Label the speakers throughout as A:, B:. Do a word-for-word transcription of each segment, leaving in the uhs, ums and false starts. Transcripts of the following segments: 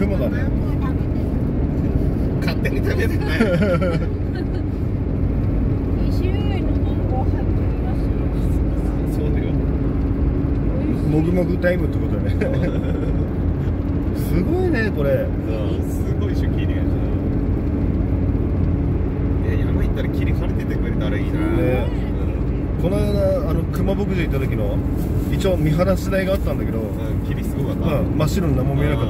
A: 雲だね。
B: 勝手に食べてない。
C: に種類のマンゴー入ってるらしい。
B: そうだよ。
A: もぐもぐタイムってことだね。すごいねこれ。
B: すごいでしょ霧が。いや山行ったら霧晴れててくれたらいいな。
A: ね、この間あの熊牧場行った時の一応見晴らし台があったんだけど、
B: うん、霧すごかった。
A: うん、真っ白に何も見えなかった。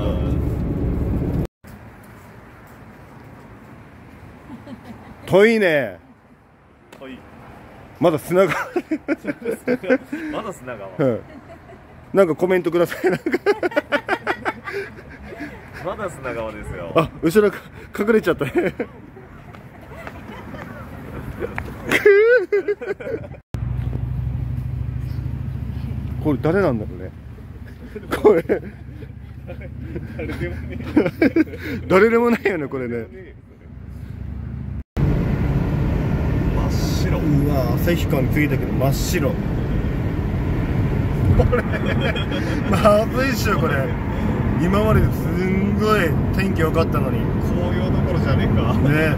A: 遠いね。
B: 遠い。
A: まだ砂川。
B: まだ砂川。
A: うん。なんかコメントください。なんか
B: まだ砂川ですよ。
A: あ、後ろか隠れちゃったね。これ誰なんだろうね。これ
B: 誰でもね。
A: 誰でもないよねこれね。
B: 真っ白。
A: うわ、旭川に着いたけど真っ白。これまずいっしょこれ。今までですんごい天気良かったのに。
B: 紅葉どころじゃねえか。
A: ね。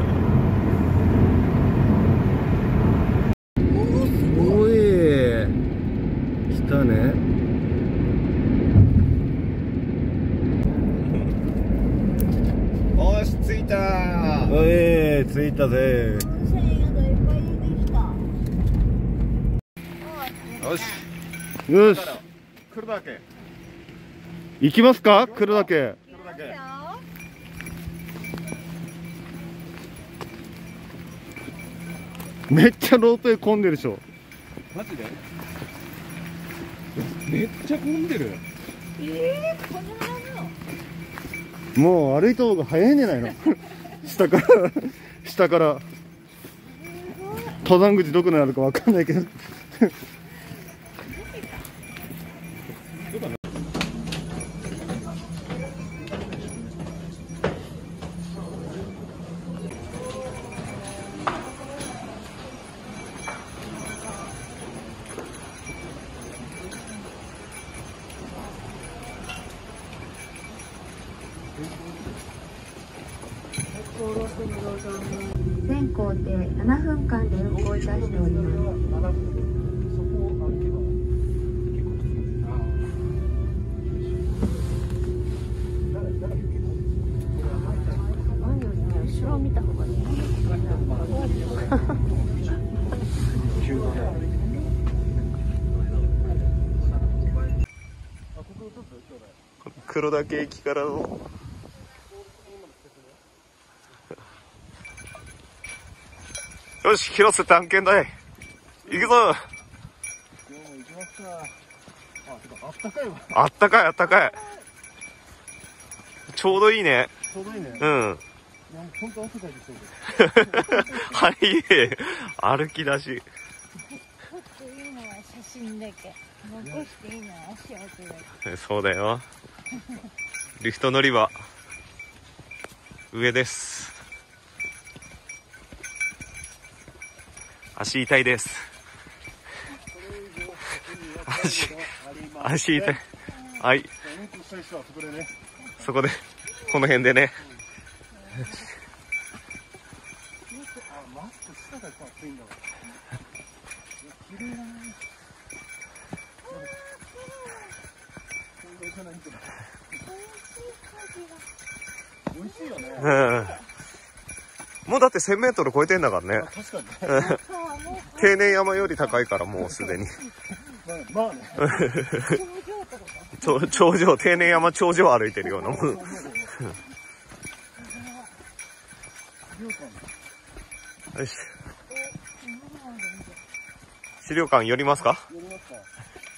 A: すごい。来たね。
B: おし、着いたー。
A: おい、着いたぜ。
B: よし。
A: よし。
B: 来るだけ。
A: 行きますか？来るだけ。
B: 来るだけ。
A: めっちゃロープウェイ混んでるでしょ。
B: マジで？めっちゃ混んでる。
C: えー、こんなの。
A: もう歩いた方が早いんじゃないの？下から下から登山口どこにあるかわかんないけど。
D: 全行程ななふんかんで運行いたしております。
C: 後ろ見た方がいい。
B: 黒岳駅からの。よし、広瀬探検隊行くぞ。あったかいあったかい。ちょうどいいね。
A: ちょうどいいね。
B: うん。
A: 本当汗かいてき
B: そうはい、歩き出し。
C: 撮っていいのは写真だけ。残していいのは足跡だけ。
B: そうだよ。リフト乗り場上です。足痛いです。足足痛い。はい。そこでこの辺でね。
A: 美味しいよね。
B: うん。もうだってせんメートル超えてんだからね。
A: 確かに。
B: 定年山より高いからもうすでに。
A: まあね。
B: 頂上、定年山頂上歩いてるようなもん。よし。資料館寄りますか？
A: 寄りますか。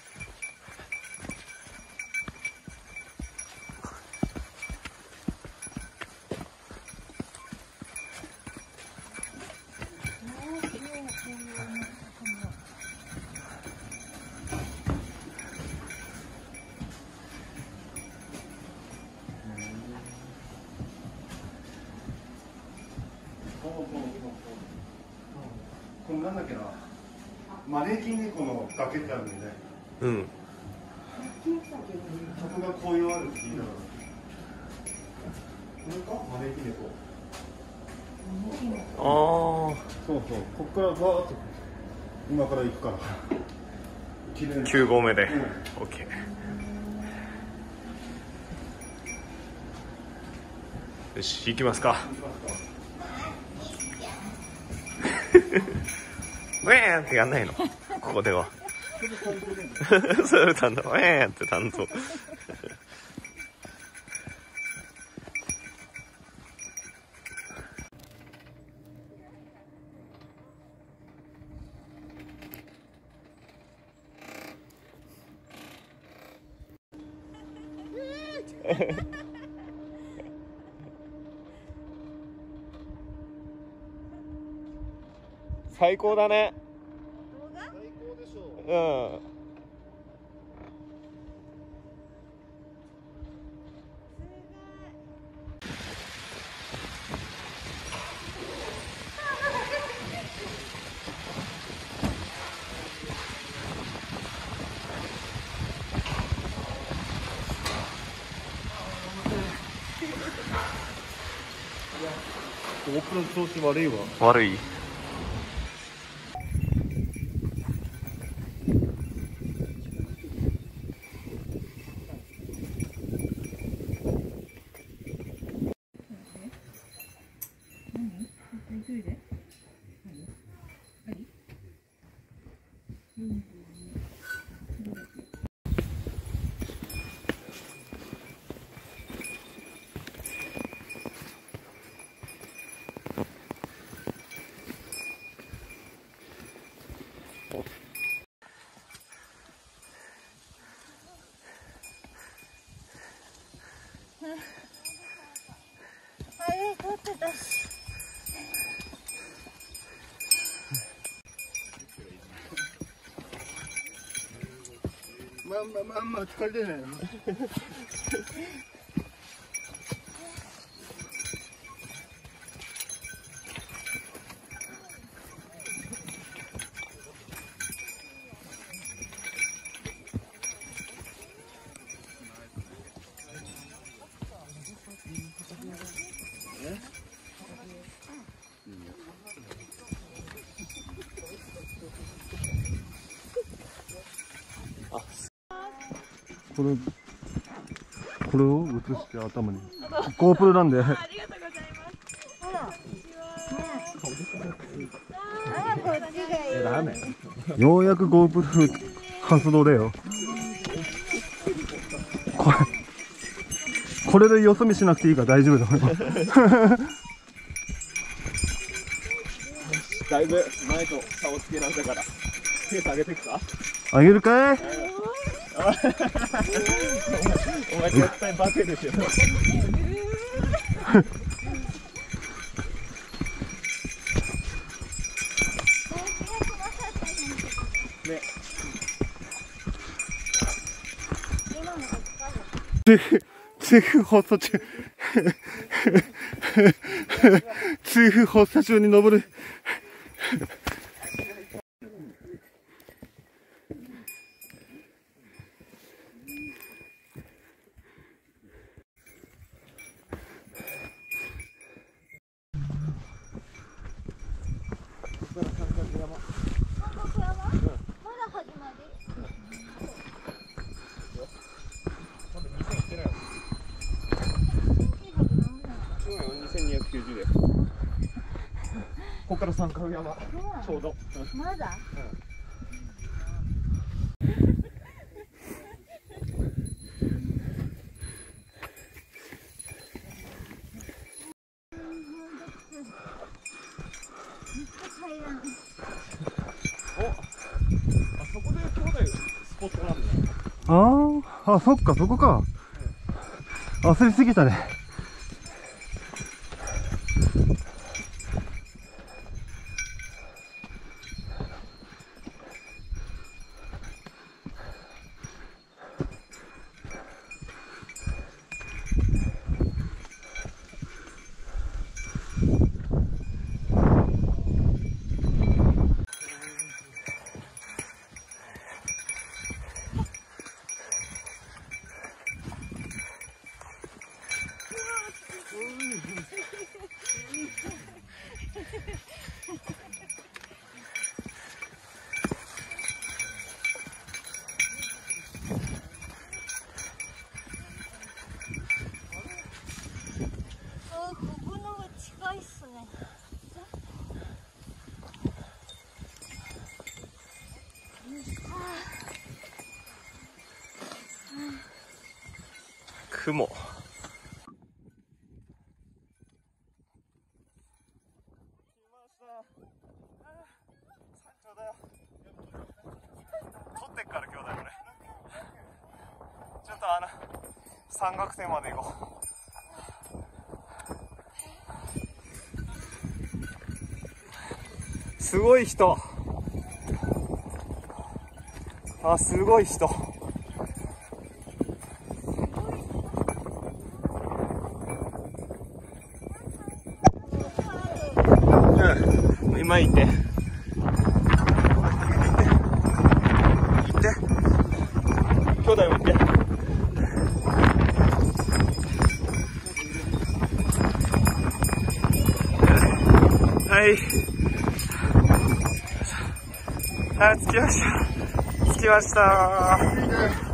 A: これなんだっけな、招き猫の崖ってあるんでね。
B: うん。
A: そこが紅葉あるって聞いたか
B: ああ、
A: そうそう、こっからバーッと今から行くからきれいな
B: きゅう合目で、
A: うん、
B: オッケー。よし、行きますか。ウェーンってやんないの、ここでは。それ担当、ウェーンって担当。最高だね。
A: 最高でしょう。
B: うん。
A: ゴープロの調子悪いわ。
B: 悪い。
C: あれ撮ってたし。
A: まんままんま疲れてないの。これこれを映して頭にゴープロなんで。
C: ありがとうございます。ほら。あ、こっちがいい。
A: ダメ。ようやくゴープロ発動だよ。これこれでよそ見しなくていいから大丈夫だ。
B: だいぶ前と差をつけられたから、ペース上げていくか。
A: あげるかい。
B: お前絶対バテるし。ね。
A: 痛風発作中。痛風発作中に登る。
B: にせんにひゃくきゅうじゅうで。ここから三角山。ちょうど。
C: まだ。
B: あそこでちょうどいいスポットなんだよ。
A: あーあ、そっか、そこか。焦りすぎたね。
C: あ、ここの方が近いっすね。
B: 雲。取ってっから今日だよ俺。ちょっとあの山岳線まで行こう。すごい人。あ、すごい人。うん、今行って。行って。兄弟も行って。はい。あ、着きました。着きましたー。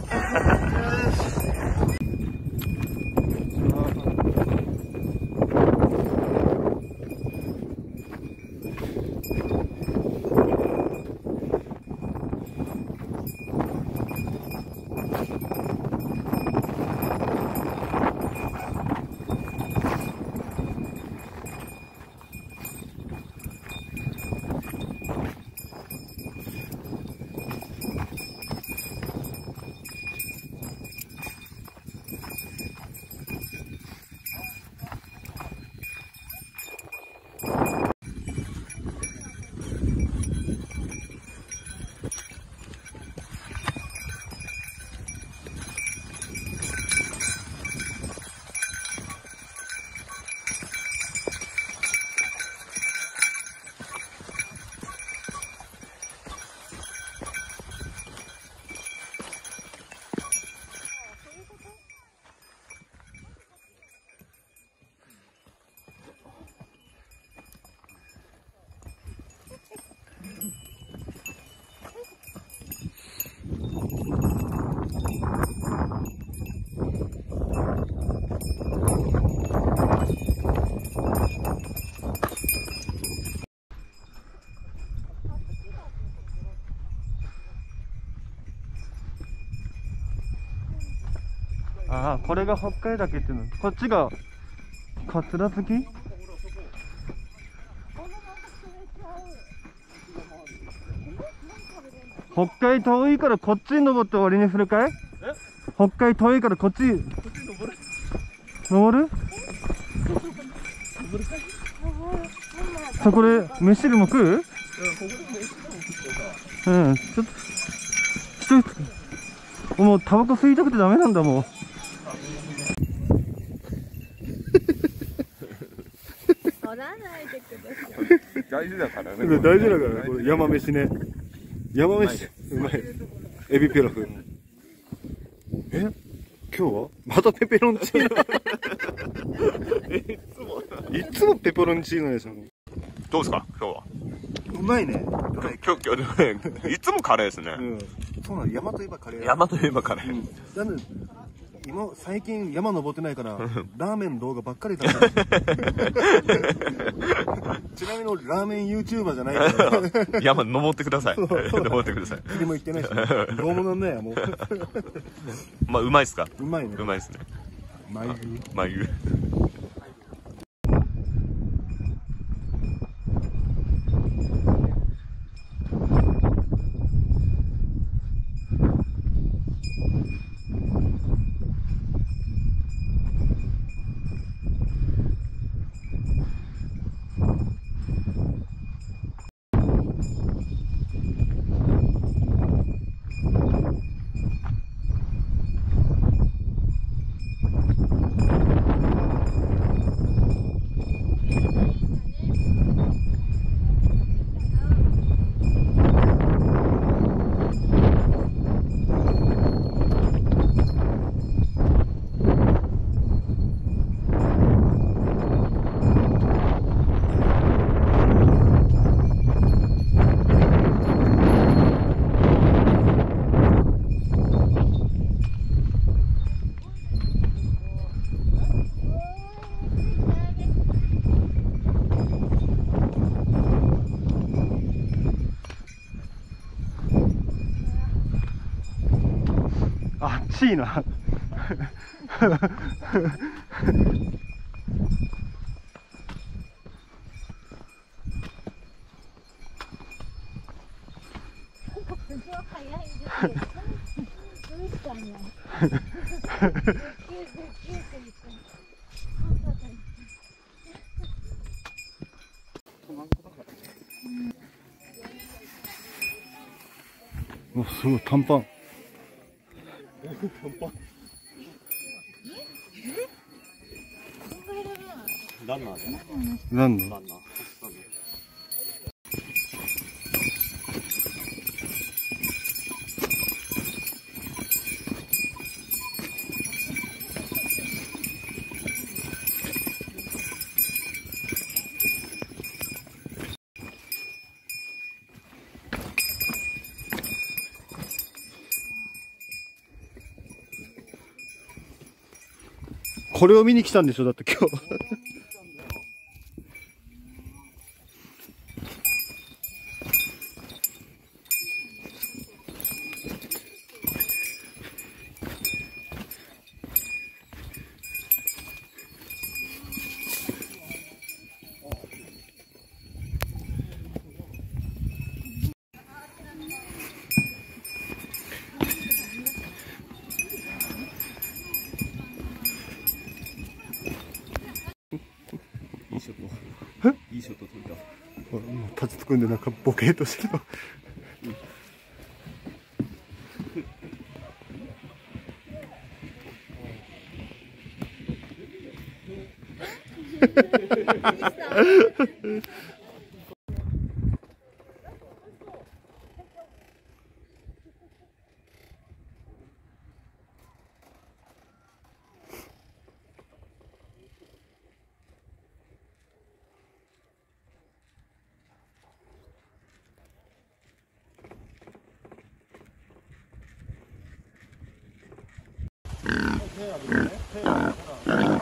A: ああ、これが北海岳っていうの。こっちが桂月。北海遠いからこっちに登って終わりにするかい？北海遠いからこっち登る？そこで飯でも食う？うん、ちょっと一つもうタバコ吸いたくてダメなんだもん。
C: 取らないでください。
B: 大事だからね。
A: 大事だからね、これ山飯ね。山飯うまい。エビピラフ。え、今日はまたペペロンチーノ。いつもいつもペペロンチーノでしょ。
B: どうですか今日は。
A: うまいね。
B: 今日今日いつもカレーですね。
A: うん。そうなの。山といえばカレー。
B: 山といえばカレー。
A: うん、なんで今最近山登ってないからラーメン動画ばっかり食べてる。ちなみにラーメン ユーチューバーじゃないから。
B: 山登ってください。登ってください。
A: 釣りも行ってないし、ね、どうもなんないやもう。
B: まあうまいっすか。
A: うまいね。
B: うまいですね。
A: 眉
B: 眉。
A: しいな。お、すごい短パン。
B: ランナーじゃない。
A: なんの？
B: ランナー。
A: これを見に来たんでしょ、だって今日。
B: いいショット。いいショット取れた。
A: もう立ちつくんでなんかボケーっとしてる。
B: 手あるね。手ある。